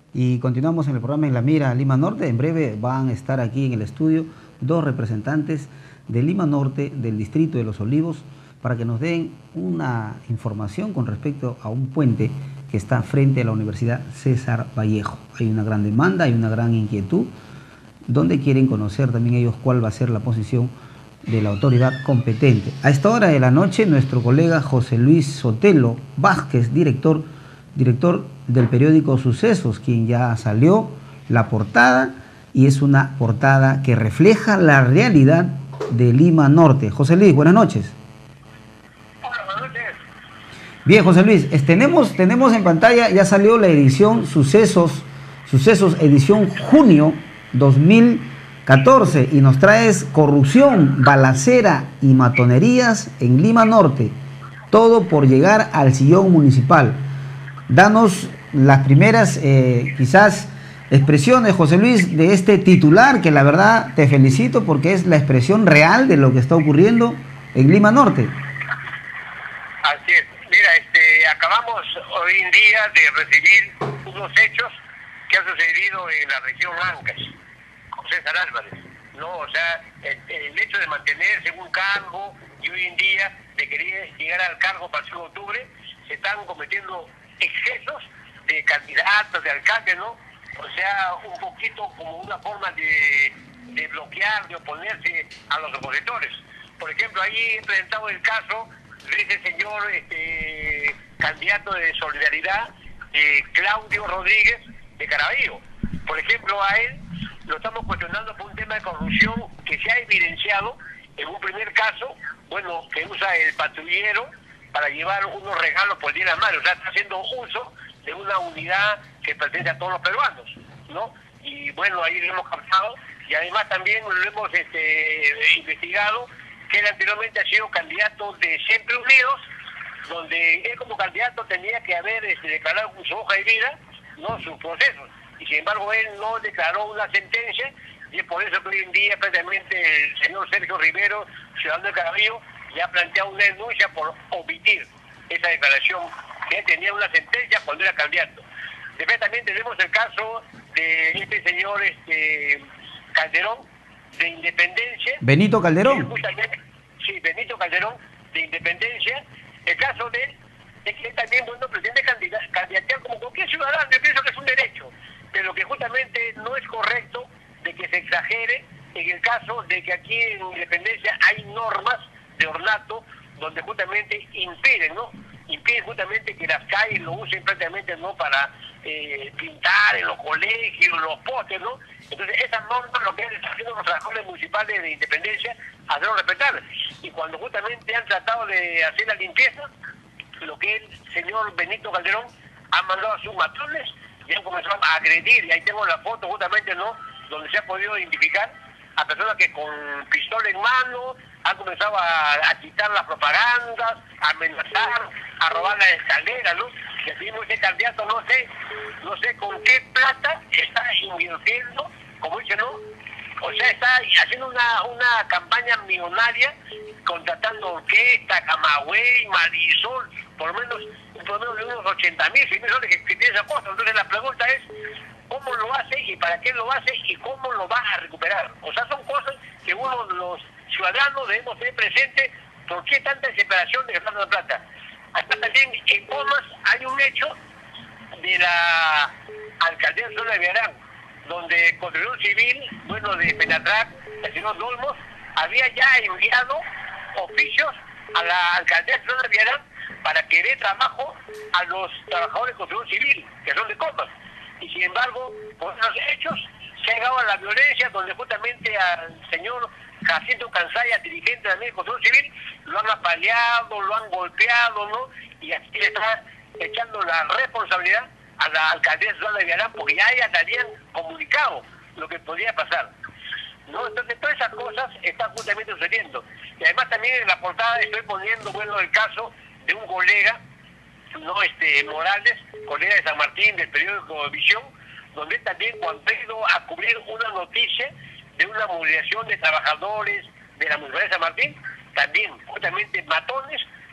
Y continuamos en el programa En la Mira, Lima Norte. En breve van a estar aquí en el estudio dos representantes de Lima Norte, del distrito de Los Olivos, para que nos den una información con respecto a un puente que está frente a la Universidad César Vallejo. Hay una gran demanda, hay una gran inquietud, donde quieren conocer también ellos cuál va a ser la posición de la autoridad competente. A esta hora de la noche, nuestro colega José Luis Sotelo Vázquez, director del periódico Sucesos, quien ya salió la portada, y es una portada que refleja la realidad de Lima Norte. José Luis, buenas noches. Hola, buenas noches. Bien, José Luis, tenemos en pantalla, ya salió la edición Sucesos edición junio 2014, y nos traes corrupción, balacera y matonerías en Lima Norte, todo por llegar al sillón municipal. Danos las primeras, quizás, expresiones, José Luis, de este titular, que la verdad te felicito porque es la expresión real de lo que está ocurriendo en Lima Norte. Así es. Mira, acabamos hoy en día de recibir unos hechos que han sucedido en la región Ancash, con César Álvarez, ¿no? O sea, el hecho de mantenerse en un cargo y hoy en día de querer llegar al cargo para el 5 de octubre, se están cometiendo excesos de candidatos, de alcaldes, ¿no? O sea, un poquito como una forma de bloquear, de oponerse a los opositores. Por ejemplo, ahí he presentado el caso de ese señor candidato de Solidaridad, Claudio Rodríguez de Caraballo. Por ejemplo, a él lo estamos cuestionando por un tema de corrupción que se ha evidenciado en un primer caso, bueno, que usa el patrullero para llevar unos regalos por el Día de las Madres. O sea, está haciendo uso de una unidad que pertenece a todos los peruanos, ¿no? Y bueno, ahí lo hemos captado, y además también lo hemos investigado, que él anteriormente ha sido candidato de Siempre Unidos, donde él como candidato tenía que haber declarado su hoja de vida, no sus procesos, y sin embargo él no declaró una sentencia, y es por eso que hoy en día prácticamente el señor Sergio Rivero, ciudadano de Caraballo, ya ha planteado una denuncia por omitir esa declaración, que él tenía una sentencia cuando era candidato. Después también tenemos el caso de este señor Calderón, de Independencia. Benito Calderón. Sí, Benito Calderón, de Independencia. El caso de él es que él también, bueno, pretende candidatear como cualquier ciudadano. Yo pienso que es un derecho, pero que justamente no es correcto de que se exagere en el caso de que aquí en Independencia hay normas de ornato donde justamente impiden, ¿no? Impiden justamente que las calles lo usen prácticamente, ¿no?, para pintar en los colegios, en los postes, ¿no? Entonces esas normas lo que están haciendo los trabajadores municipales de Independencia, hacerlo respetar. Y cuando justamente han tratado de hacer la limpieza, lo que el señor Benito Calderón ha mandado a sus matones y han comenzado a agredir, y ahí tengo la foto justamente, ¿no?, donde se ha podido identificar a personas que con pistola en mano han comenzado a quitar las propagandas, a amenazar, a robar las escaleras, ¿no? Y así mismo ese candidato no sé con qué plata está invirtiendo, como dice, ¿no? O sea, está haciendo una campaña millonaria, contratando orquesta, Camagüey, Marisol, por lo menos de unos 80.000, 100.000 soles que tiene esa cosa. Entonces la pregunta es, ¿cómo lo hace y para qué lo hace y cómo lo va a recuperar? O sea, son cosas que uno de los ciudadanos debemos tener presente. ¿Por qué tanta desesperación de gastar la plata? Hasta también en Comas hay un hecho de la alcaldesa Sola de Villarán, donde Construcción Civil, bueno, de Penatrac, el señor Dolmos, había ya enviado oficios a la alcaldesa Sola de Villarán para que dé trabajo a los trabajadores de Construcción Civil, que son de Comas. Y sin embargo, por esos hechos, se ha llegado a la violencia, donde justamente al señor Jacinto Cansaya, dirigente también de Construcción Civil, lo han apaleado, lo han golpeado, ¿no? Y aquí le está echando la responsabilidad a la alcaldesa de Villarán, porque ya ellas habían comunicado lo que podía pasar, ¿no? Entonces todas esas cosas están justamente sucediendo. Y además también en la portada estoy poniendo, bueno, el caso de un colega, no Morales, colega de San Martín, del periódico Visión, donde él también, cuando ha ido a cubrir una noticia de una movilización de trabajadores de la Municipalidad de San Martín, también justamente matones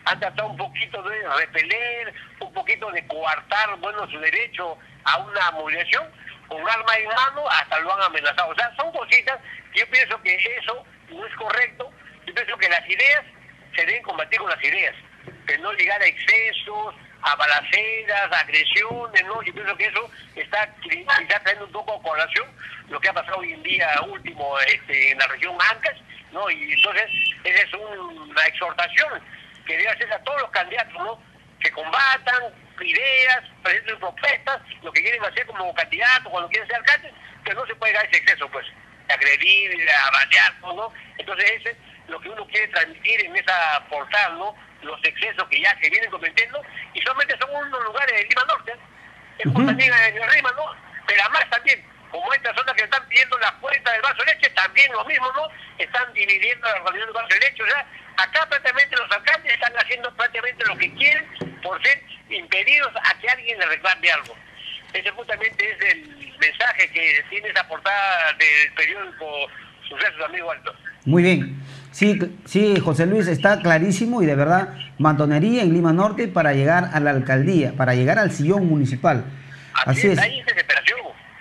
han tratado un poquito de repeler, un poquito de coartar, bueno, su derecho a una movilización, con arma en mano, hasta lo han amenazado. O sea, son cositas, yo pienso que eso no es correcto. Yo pienso que las ideas se deben combatir con las ideas, pero no llegar a excesos, a balaceras, a agresiones, ¿no? Yo pienso que eso está quizás trayendo un poco a colación lo que ha pasado hoy en día último en la región Ancash, ¿no? Y entonces esa es una exhortación que debe hacerse a todos los candidatos, ¿no? Que combatan ideas, presenten propuestas, lo que quieren hacer como candidatos, cuando quieren ser alcaldes, pero no se puede dar ese exceso, pues, de agredir, de balear, ¿no? Entonces ese es lo que uno quiere transmitir en esa portada, ¿no? Los excesos que ya se vienen cometiendo, y solamente son unos lugares de Lima Norte, también en el Rima, ¿no? Pero además también, como hay personas que están pidiendo la cuenta del vaso de leche, también lo mismo, ¿no? Están dividiendo la organización del vaso de leche. O sea, acá prácticamente los alcaldes están haciendo prácticamente lo que quieren por ser impedidos a que alguien le reclame algo. Ese justamente es el mensaje que tiene esa portada del periódico Sucesos, amigo Alto. Muy bien. Sí, sí, José Luis, está clarísimo y de verdad, matonería en Lima Norte para llegar a la alcaldía, para llegar al sillón municipal. Así es. Hay desesperación.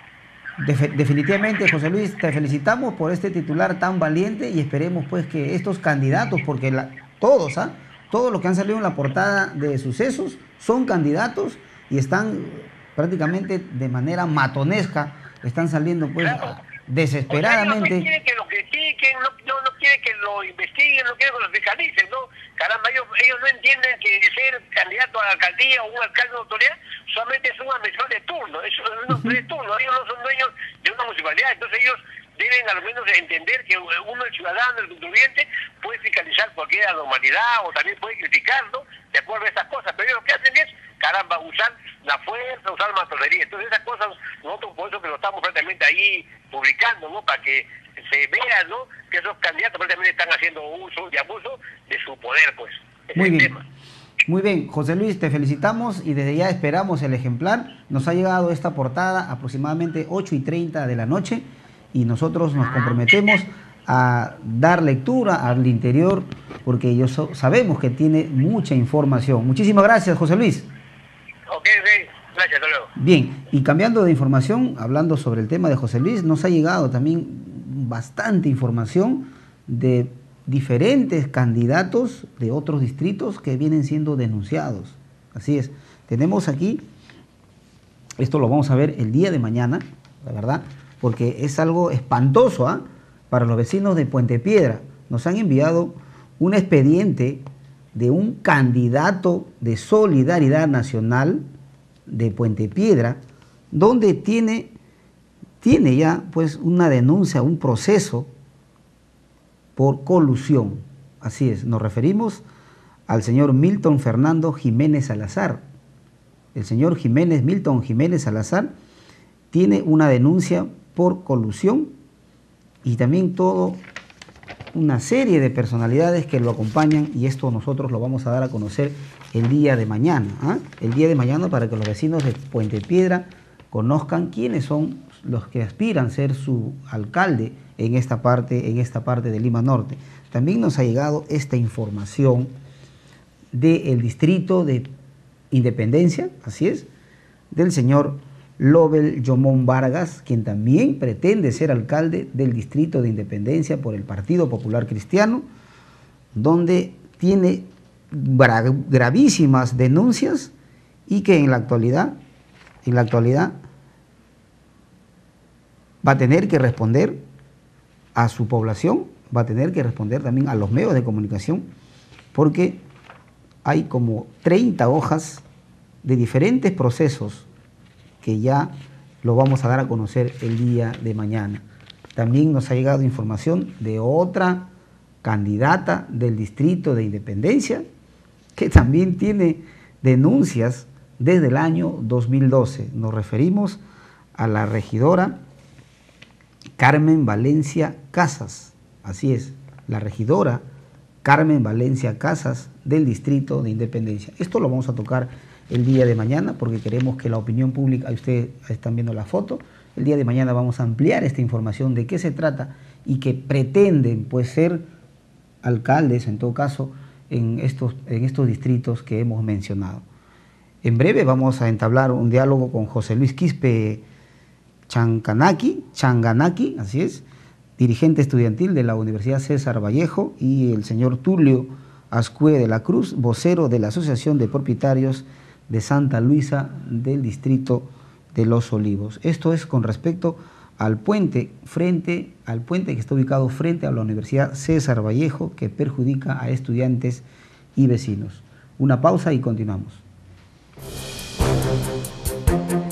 Definitivamente, José Luis, te felicitamos por este titular tan valiente y esperemos pues que estos candidatos, porque todos los que han salido en la portada de Sucesos son candidatos y están prácticamente de manera matonesca, están saliendo pues desesperadamente. O sea, ellos no quieren que lo critiquen, no quieren que lo investiguen, no quieren que lo fiscalicen, ¿no? Caramba, ellos no entienden que ser candidato a la alcaldía o un alcalde de autoridad solamente es una misión de turno, es de turno, ellos no son dueños de una municipalidad, entonces ellos deben al menos entender que uno, el ciudadano, el contribuyente, puede fiscalizar cualquier anormalidad o también puede criticarlo de acuerdo a estas cosas, pero ellos lo que hacen es, caramba, usar la fuerza, usar la matonería. Entonces esas cosas, nosotros por eso que lo estamos prácticamente ahí publicando, ¿no? Para que se vea, ¿no? Que esos candidatos prácticamente están haciendo uso y abuso de su poder, pues. Muy bien. Tema. Muy bien, José Luis, te felicitamos y desde ya esperamos el ejemplar. Nos ha llegado esta portada aproximadamente 8:30 de la noche y nosotros nos comprometemos a dar lectura al interior porque sabemos que tiene mucha información. Muchísimas gracias, José Luis. Ok, gracias, hasta luego. Bien, y cambiando de información, hablando sobre el tema de José Luis, nos ha llegado también bastante información de diferentes candidatos de otros distritos que vienen siendo denunciados. Así es, tenemos aquí, esto lo vamos a ver el día de mañana, la verdad, porque es algo espantoso para los vecinos de Puente Piedra. Nos han enviado un expediente de un candidato de Solidaridad Nacional de Puente Piedra, donde tiene ya pues una denuncia, un proceso por colusión. Así es, nos referimos al señor Milton Fernando Jiménez Salazar. El señor Milton Jiménez Salazar tiene una denuncia por colusión y también una serie de personalidades que lo acompañan y esto nosotros lo vamos a dar a conocer el día de mañana. El día de mañana para que los vecinos de Puente Piedra conozcan quiénes son los que aspiran a ser su alcalde en esta parte de Lima Norte. También nos ha llegado esta información del distrito de Independencia, así es, del señor Lobel Yomón Vargas, quien también pretende ser alcalde del distrito de Independencia por el Partido Popular Cristiano, donde tiene gravísimas denuncias y que en la actualidad va a tener que responder a su población, va a tener que responder también a los medios de comunicación, porque hay como 30 hojas de diferentes procesos que ya lo vamos a dar a conocer el día de mañana. También nos ha llegado información de otra candidata del distrito de Independencia, que también tiene denuncias desde el año 2012. Nos referimos a la regidora Carmen Valencia Casas. Así es, la regidora Carmen Valencia Casas del distrito de Independencia. Esto lo vamos a tocar el día de mañana porque queremos que la opinión pública, ustedes están viendo la foto, el día de mañana vamos a ampliar esta información de qué se trata y que pretenden pues ser alcaldes, en todo caso, en estos distritos que hemos mencionado. En breve vamos a entablar un diálogo con José Luis Quispe Changanaki, así es, dirigente estudiantil de la Universidad César Vallejo, y el señor Tulio Ascue de la Cruz, vocero de la Asociación de Propietarios de Santa Luisa del Distrito de Los Olivos. Esto es con respecto al puente que está ubicado frente a la Universidad César Vallejo, que perjudica a estudiantes y vecinos. Una pausa y continuamos.